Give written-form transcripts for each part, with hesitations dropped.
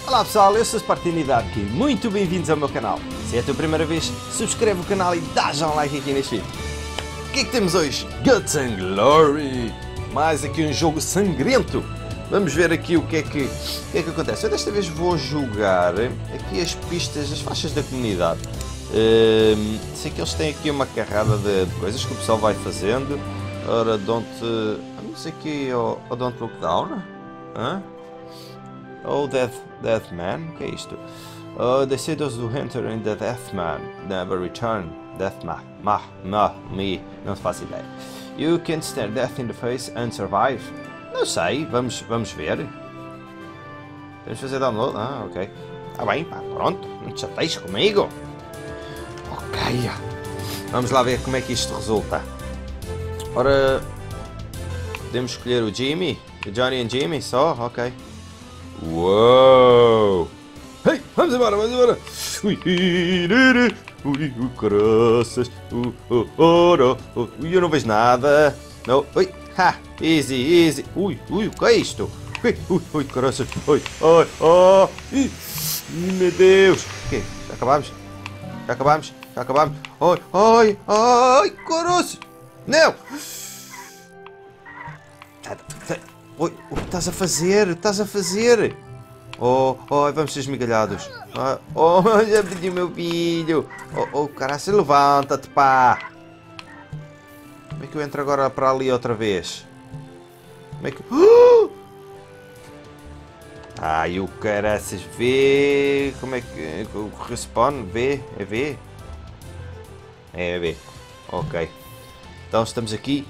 Olá pessoal, eu sou Spartanidade aqui, muito bem-vindos ao meu canal. Se é a tua primeira vez, subscreve o canal e dá já um like aqui neste vídeo. O que é que temos hoje? Guts and Glory! Mais aqui um jogo sangrento. Vamos ver aqui o que é que acontece. Eu desta vez vou jogar aqui as pistas, as faixas da comunidade. Sei que eles têm aqui uma carrada de coisas que o pessoal vai fazendo. Ora, vamos aqui ao Don't Look Down. Hã? Oh, Deathman, o que é isto? Oh, they say those who enter in the Deathman never return. Deathman, me, não faço ideia. You can stare death in the face and survive. Não sei, vamos ver. Temos de fazer download? Ah, ok. Tá bem, pá, pronto, não te chateies comigo. Ok, vamos lá ver como é que isto resulta. Ora, podemos escolher o Jimmy, o Johnny and Jimmy só, ok. Uou! Hey, vamos embora, vamos embora! Ui, caraças! Ui, eu não vejo nada! Não, ui, ha! Easy! Ui, o que é isto? Ui, caraças! Ui, meu Deus! O quê? Já acabamos? Ai, caraças! Não! Oi, o que estás a fazer? Oh, vamos ser esmigalhados. Já pedi o meu filho. Caraca, levanta-te, pá. Como é que eu entro agora para ali outra vez? Como é que... Ai, o caraças, vê. Como é que... O respawn, vê? É V? É V. Ok. Então estamos aqui.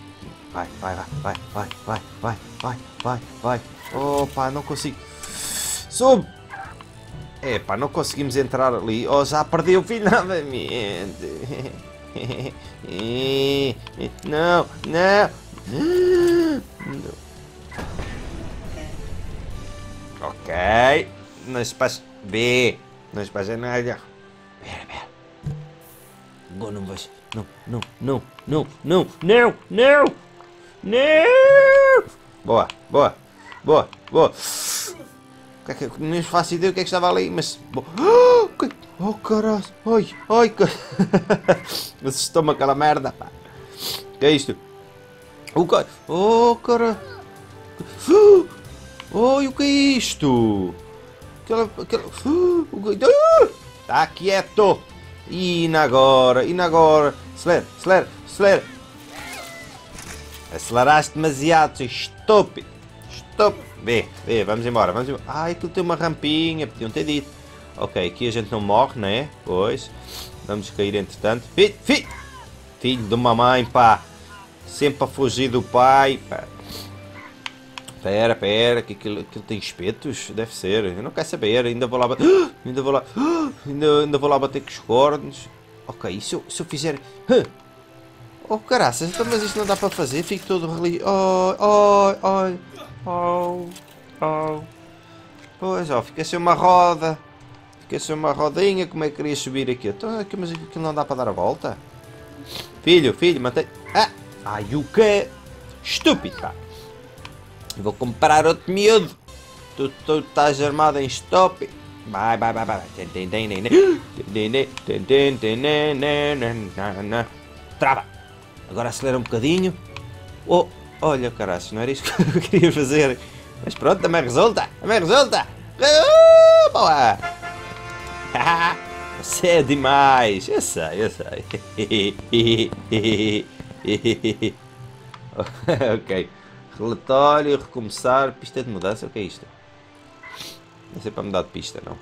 Vai. Oh, pá, não consigo. Sobe! É, pá, não conseguimos entrar ali. Oh, já perdeu finalmente. Não. Ok. Não se passa. B. Não se passa nada. Pera. Agora não vais. Não. Boa. Nem faço ideia o que é que estava ali, mas... Oh, caralho. Ai, assustou-me aquela merda, pá. O que é isto? Oh, caralho. O que é isto? Está quieto. E agora? Acelera. Aceleraste demasiado, seu estúpido. Vê, vamos embora. Ai, aquilo tem uma rampinha, podiam ter dito. Ok, aqui a gente não morre, não é? Pois. Vamos cair entretanto. Filho de uma mãe, pá. Sempre a fugir do pai, pá. Pera, que aquilo tem espetos? Deve ser, eu não quero saber, ainda vou lá bater. Ainda vou lá bater com os cornos. Ok, e se eu fizer... Oh, caraças, então, mas isto não dá para fazer, fico todo religião. Pois, ó, fica sem uma roda. Fica sem uma rodinha, como é que queria subir aqui? Então, mas aquilo não dá para dar a volta? Filho, mantém... Ai, o que? Estúpido, pá. Vou comprar outro miúdo. Tu estás armado em stop. Vai. Trava. Agora acelera um bocadinho. Oh, olha, caralho, não era isto que eu queria fazer. Mas pronto, também resulta. Boa. Você é demais. Eu sei. Ok. Relatório, recomeçar, pista de mudança, o que é isto? Não sei para mudar de pista, não.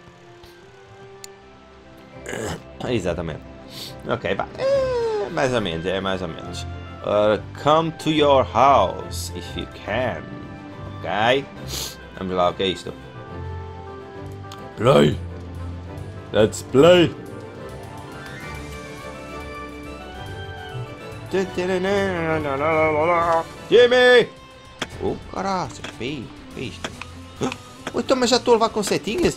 Exatamente. Ok, vá. É mais ou menos. Come to your house, if you can. Ok. Vamos lá, o que é isto? Play. Let's play. Jimmy! Oh, caralho, feio isto. Então, mas já estou a levar com setinhas?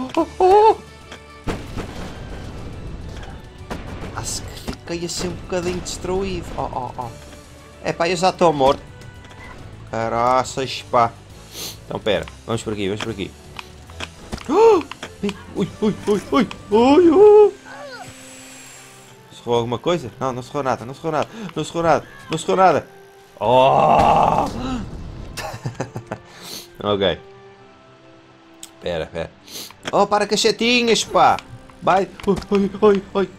Acho que fiquei assim um bocadinho destruído. É pá, eu já estou morto. Caraças, pá. Então, pera, vamos por aqui. Ui, ui, ui, ui, ui, ui. Cerrou alguma coisa? Não, não cerrou nada, não cerrou nada, não cerrou nada, não cerrou nada. Oh! Ok. Espera, espera. Oh, para caixetinhas, pá! Vai! Ui, ui, ui, ui.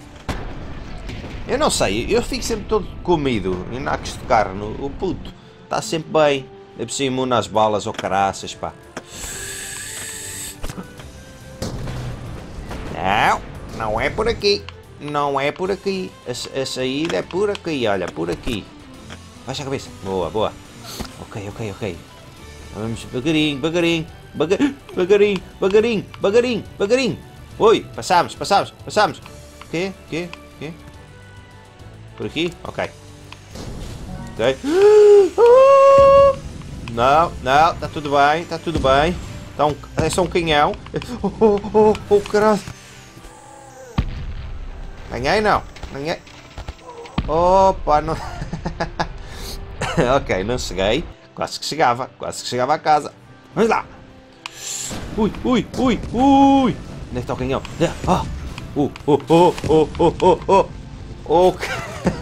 Eu não sei, eu fico sempre todo comido em nacos de carne. O puto está sempre bem. Deve ser imune às balas ou caraças, pá. Não, não é por aqui. Não é por aqui. A saída é por aqui, olha, por aqui. Baixa a cabeça. Boa, boa. Ok, ok, ok. Vamos devagarinho, devagarinho. Devagarinho, devagarinho, devagarinho, devagarinho. Oi, passámos, passámos, passámos. O quê? O quê? O quê? Por aqui? Ok. Ok. Não, não, está tudo bem, está tudo bem. Tá é só um canhão. Oh, caralho. Ganhei não? Ganhei. Opa, não. Ok, não cheguei. Quase que chegava a casa. Vamos lá. Ui, ui, ui, ui. Onde é que está o canhão? Ok.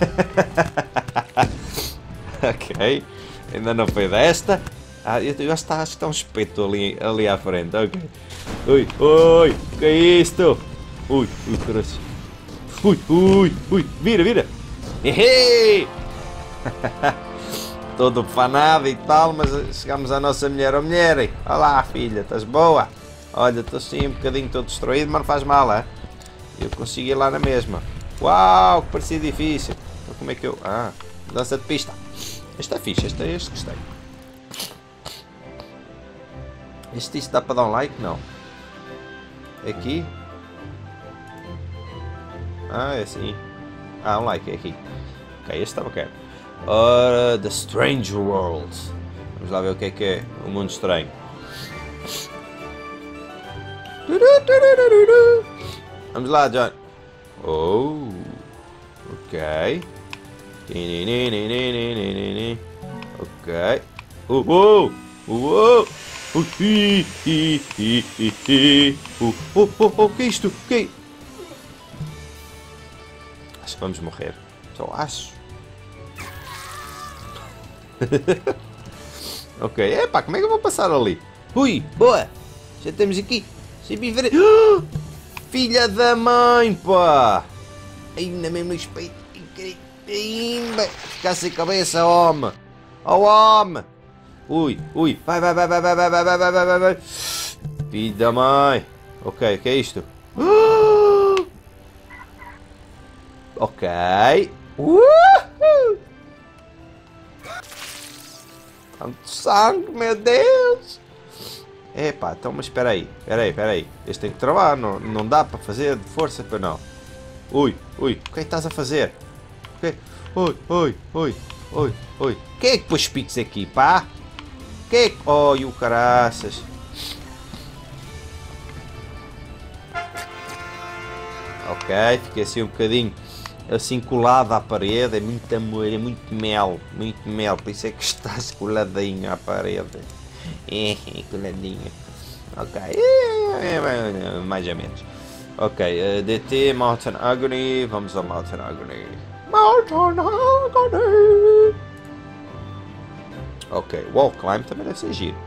Ok. Ainda não foi desta. Eu acho que está um espeto ali à frente. Ok. Ui, ui. O que é isto? Ui, ui, caralho. Ui, ui, ui. Vira, vira. Hehe. Todo fanado e tal, mas chegamos à nossa mulher. Oh, mulher, olá filha, estás boa? Olha, estou assim um bocadinho todo destruído, mas não faz mal, é? Eu consigo ir lá na mesma. Uau, que parecia difícil. Então como é que eu... dança de pista. Este é fixe, este gostei. Isto dá para dar um like? Não. É aqui? É assim. Um like, é aqui. Ok, este está bacana. Ora, The Strange World. Vamos lá ver o que é o mundo estranho. Vamos lá, John. Oh, ok. Ok. Que é isto? Que? Acho que vamos morrer. Só acho. Ok, epá, como é que eu vou passar ali? Ui, boa! Já temos aqui. Filha da mãe, pá! Ainda mesmo respeito. Ainda! Ficar sem cabeça, homem! Oh, homem! Ui, ui! Vai! Filha da mãe! Ok, o que é isto? Ok! Tanto sangue, meu Deus! Epá, então, mas espera aí. Este tem que travar, não dá para fazer de força para não. Ui, o que é que estás a fazer? Oi. Quem é que pôs piques aqui, pá? Quem é que... Oi, o caraças. Ok, fiquei assim um bocadinho assim colado à parede. É muito amor, é muito mel. Por isso é que estás coladinho à parede. Coladinho. Ok, mais ou menos. Ok, DT, Mountain Agony. Vamos ao Mountain Agony. Ok, Wall Climb também deve ser giro.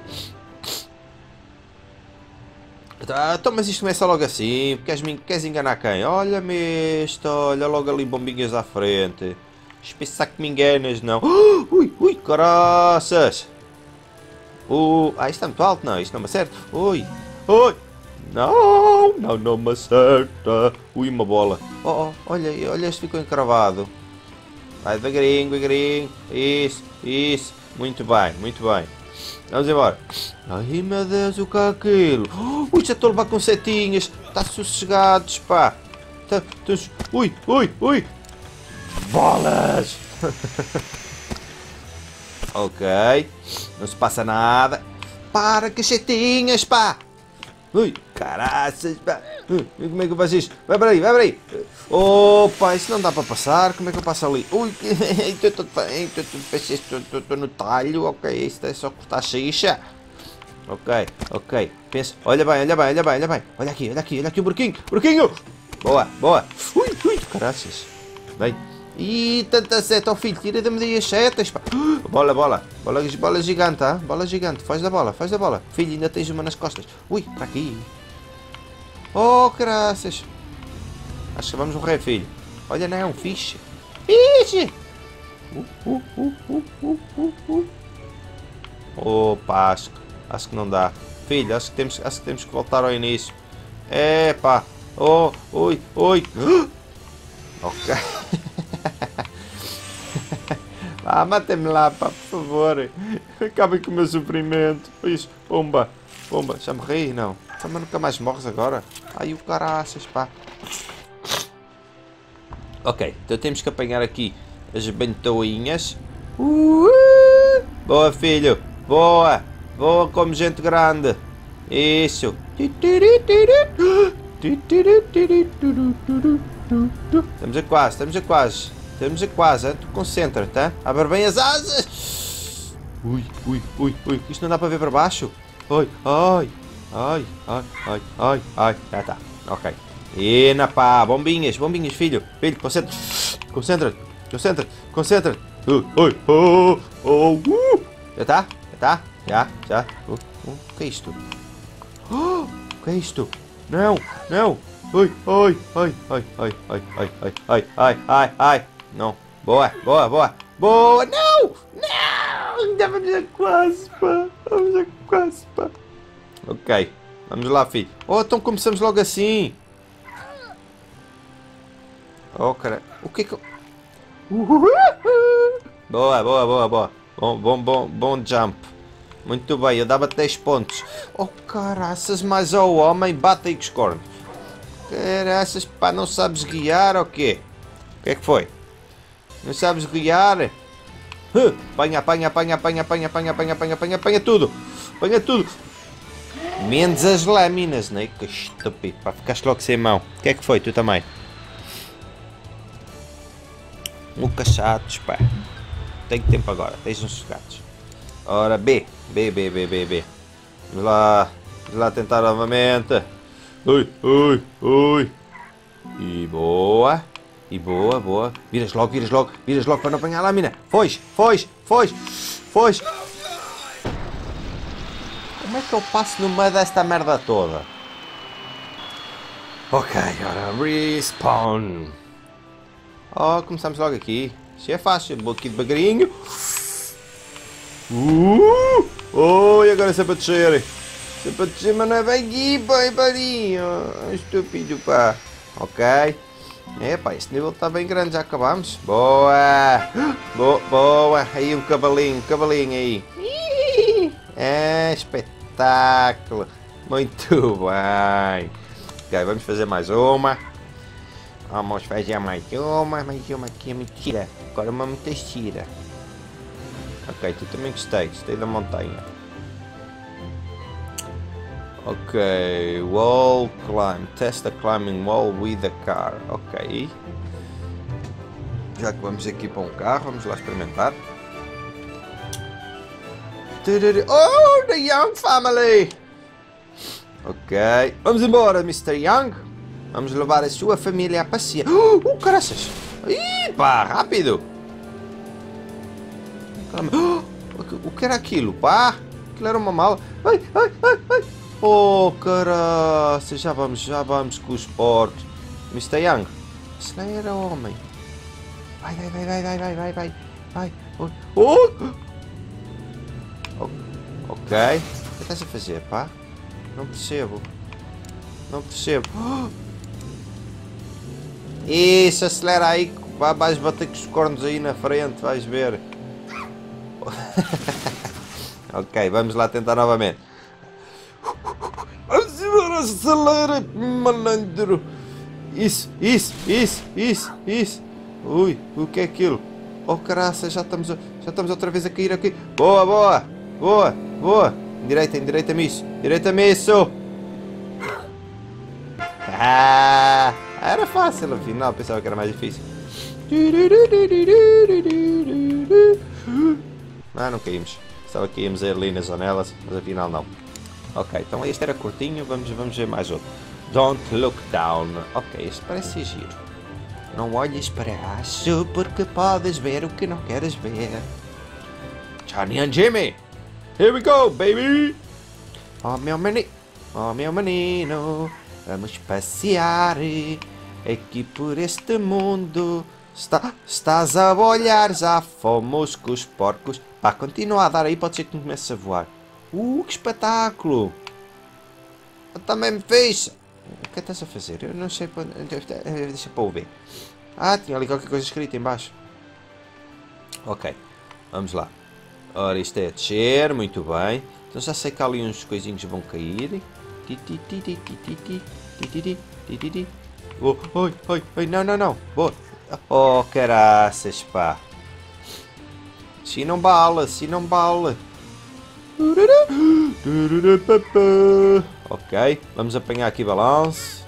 Então, mas isto começa logo assim. Queres enganar quem? Olha-me isto, olha logo ali bombinhas à frente. Pensar que me enganas, não. Ui, caraças. Isto está muito alto, não, isto não me acerta. Ui. Não me acerta. Ui, uma bola. Olha, este ficou encravado. Vai devagarinho. Isso. Muito bem. Vamos embora. Ai, meu Deus, o que é aquilo? Ui, já estou a levar com setinhas. Está sossegados, pá. Ui. Bolas. Ok. Não se passa nada. Para, cachetinhas, pá. Ui, caraças, pá. Como é que eu faço isto? Vai para aí. Opa, isso não dá para passar. Como é que eu passo ali? Ui, estou no talho. Ok, isto é só cortar a xixa. Ok. pensa. Olha bem, olha bem, olha bem, olha bem. Olha aqui, olha aqui, olha aqui o buraquinho. Buraquinho! Boa, boa. Ui, ui, caraças. Bem. Ih, tanta seta, ó filho, tira-me daí as setas, pá. Bola, bola. Bola gigante, tá? Bola gigante. Faz da bola, faz da bola. Filho, ainda tens uma nas costas. Ui, para aqui. Oh, caraças. Acho que vamos morrer, filho. Olha, não, fixe. Fixe. Opa, acho que não dá. Filho, acho que temos que voltar ao início. É, pá. Oh, oi, oi. Ok. Ah, matem-me lá, pá, por favor. Acabem com o meu sofrimento. Isso, pomba. Pomba, já morri? Não. Também nunca mais morres agora. Ai, o caraças, pá. Ok, então temos que apanhar aqui as bentoinhas. Boa, filho. Boa. Boa como gente grande. Isso. Estamos a quase, estamos a quase. Estamos a quase, hein? Tu concentra-te, tá? Abre bem as asas. Ui, ui, ui, ui. Isto não dá para ver para baixo? Ai, ai, ai, ai, ai, ai, ai. Já está. Ok. Ena, pá. Bombinhas, bombinhas, filho. Filho, concentra-te. Concentra-te. Concentra-te. Concentra-te. Oi, oh, oh, Já está? Já está? Já. O que é isto? O que é isto? Não, não. Ai, ai, ai, ai, ai, ai, ai, ai, ai, ai, ai, ai. Não. Boa, boa, boa. Boa. Não! Não! Ainda vamos a quase, pá. Vamos a quase, pá. Ok. Vamos lá, filho. Oh, então começamos logo assim. Oh, cara. O que é que eu... Boa, boa, boa, boa. Bom jump. Muito bem, eu dava-te 10 pontos. Oh, caraças, mais ao homem, bate aí com os cornos. Caraças, pá, não sabes guiar ou quê? O que é que foi? Não sabes guiar? Apanha, apanha, apanha, apanha, apanha, apanha, apanha, apanha, apanha, apanha tudo. Apanha tudo. Menos as lâminas, né? Que estúpido, pá, ficaste logo sem mão. O que é que foi, tu também? Chatos, pá. Tenho tempo agora, tens uns gatos. Ora, B. Vamos lá tentar novamente. Ui, ui, ui. E boa. E boa, boa. Viras logo para não apanhar a lâmina. Foge. Como é que eu passo no meio desta merda toda? Ok, ora, respawn. Oh, começamos logo aqui. Isto é fácil, vou aqui devagarinho. E agora é para descer. É para descer, mas não é bem aqui, pá, é para ali. Estúpido, pá. Ok. Pá, este nível está bem grande, já acabamos. Boa. Boa. Aí um cavalinho aí. Espetáculo. Muito bem. Ok, vamos fazer mais uma. Vamos fazer mais uma aqui, mentira. Agora uma mentira. Ok, tu também gostei da montanha. Ok, wall climb. Test the climbing wall with a car. Ok. Já que vamos aqui para um carro, vamos lá experimentar. Oh, the Young family! Ok, vamos embora, Mr. Young. Vamos levar a sua família a passear. Caraças! Ih, pá, rápido! O que era aquilo, pá? Aquilo era uma mala. Ai! Oh, caraças! Já vamos com os porcos. Mr. Young, acelera, homem. Vai. Ok. O que estás a fazer, pá? Não percebo. Isso, acelera aí, vais bater com os cornos aí na frente, vais ver. Ok, vamos lá tentar novamente. Acelera, malandro. Isso. Ui, o que é aquilo? Oh, caraça, já estamos outra vez a cair aqui. Boa. Endireita-me isso. Era fácil, afinal, pensava que era mais difícil. Não caímos. Pensava que íamos ali nas janelas, mas afinal não. Ok, então este era curtinho, vamos ver mais outro. Don't look down. Ok, este parece giro. Não olhes para baixo porque podes ver o que não queres ver. Johnny and Jimmy, here we go, baby! Oh meu menino, vamos passear aqui por este mundo. Estás a olhar, já fomos com os porcos. Pá, continua a dar aí, pode ser que comece a voar. Que espetáculo! Eu também me fiz! O que estás a fazer? Eu não sei para... Deixa para ouvir. Ah, tinha ali qualquer coisa escrita em baixo. Ok, vamos lá. Ora, isto é descer, muito bem. Então já sei que ali uns coisinhos vão cair. Oi, não. Boa. Oh, caraças, pá. Se não bala. Ok, vamos apanhar aqui balanço.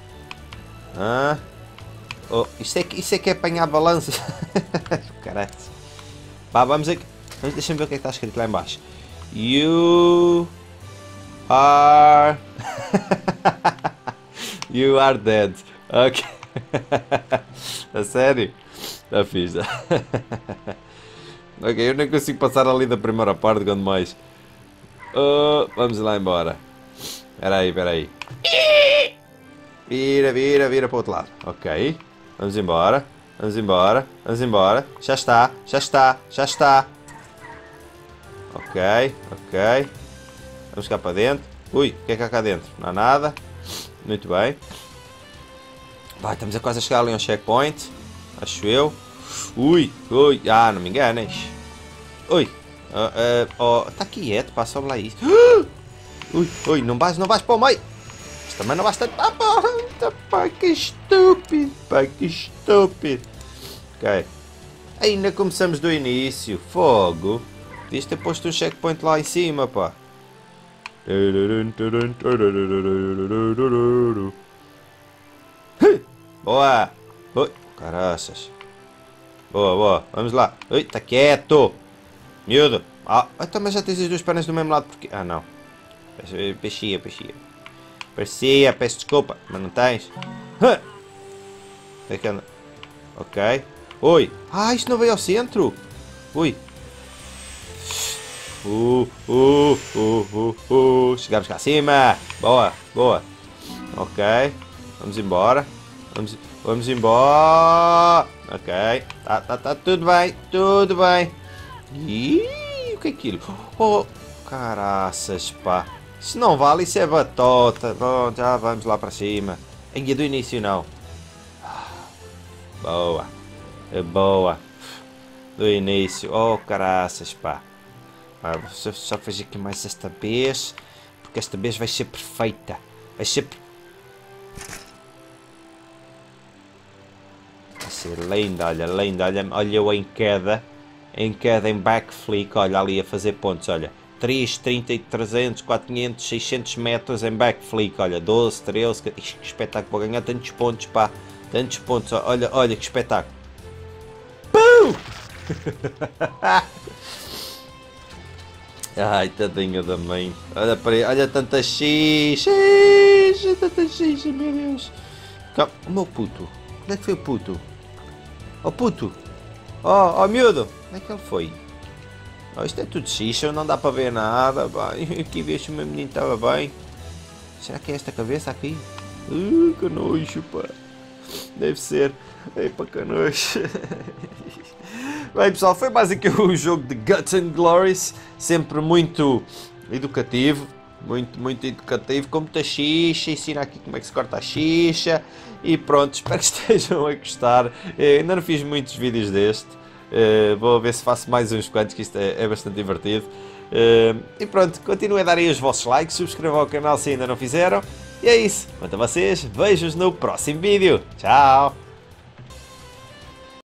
Isso é que é apanhar balanço. Caralho. Pá, vamos aqui. Deixa-me ver o que é que está escrito lá em baixo. You are... You are dead. Ok. A sério? Já fiz. Ok, eu nem consigo passar ali da primeira parte, quando mais. Vamos lá embora. Espera aí. Vira para o outro lado. Ok. Vamos embora. Já está. Ok. Vamos cá para dentro. Ui, o que é que há cá dentro? Não há nada. Muito bem. Vai, estamos a quase a chegar ali a um checkpoint. Acho eu. Ui. Ah, não me enganes. Ui. Está quieto, passa lá isso. Ui, não vais para o meio. Mas também não vais tanto. Pá, que estúpido. Ok. Ainda começamos do início. Fogo. Devias ter posto um checkpoint lá em cima, pá. Boa. Ui, caraças. Boa. Vamos lá. Ui, está quieto. Miúdo. Também já tens as duas pernas do mesmo lado porque... Ah, não. Peixia. Parecia, peço desculpa, mas não tens. É que anda. Ok. Ui. Isto não veio ao centro. Ui. Chegamos cá acima. Boa. Ok. Vamos embora. Vamos embora. Ok. Tá tudo bem. Ih, o que é aquilo? Oh, caraças, pá. Isso não vale, isso é batota. Bom, já vamos lá para cima. Ainda do início não. Boa. Do início. Oh, caraças, pá. Só fazer aqui mais esta vez. Porque esta vez vai ser perfeita. Vai ser linda, olha eu em queda, em backflip, olha ali a fazer pontos, olha, 3, 30, 300, 400, 600 metros em backflip, olha, 12, 13, que espetáculo, vou ganhar tantos pontos, pá, olha que espetáculo. Pum! Ai, tadinha da mãe, olha para aí, olha tanta xixa, meu Deus. Calma, o meu puto, onde é que foi o puto? Oh puto! Oh miúdo! Onde é que ele foi? Isto é tudo xixa, não dá para ver nada. Aqui vejo se o meu menino estava bem. Será que é esta cabeça aqui? Que nojo, pá! Deve ser. Epa, que nojo! Bem pessoal, foi mais aqui o jogo de Guts and Glories. Sempre muito educativo. Muito educativo, com muita xixa, ensina aqui como é que se corta a xixa. E pronto, espero que estejam a gostar. Ainda não fiz muitos vídeos deste. Vou ver se faço mais uns quantos, que isto é bastante divertido. E pronto, continuem a dar aí os vossos likes, subscrevam ao canal se ainda não fizeram. E é isso, quanto a vocês, vejo-os no próximo vídeo. Tchau!